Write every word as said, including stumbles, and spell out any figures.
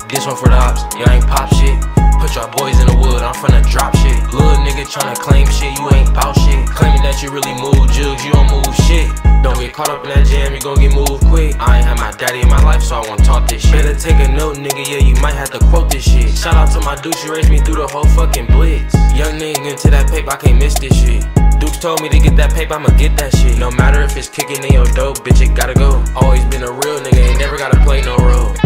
This one for the ops, y'all ain't pop shit. Put y'all boys in the wood, I'm finna drop shit. Little nigga tryna claim shit, you ain't bout shit. Claiming that you really move jugs, you don't move shit. Don't get caught up in that jam, you gon' get moved quick. I ain't had my daddy in my life, so I won't talk this shit. Better take a note, nigga, yeah, you might have to quote this shit. Shout out to my dude, she raised me through the whole fucking blitz. Young nigga into that paper, I can't miss this shit. Dukes told me to get that paper, I'ma get that shit. No matter if it's kicking in your dope, bitch, it gotta go. Always been a real nigga, ain't never gotta play no role.